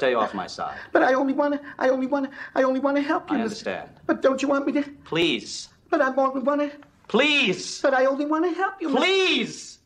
Stay off my side. But I only want to help you. I understand. But don't you want me to? Please. But I only want to. Please. But I only want to help you. Please.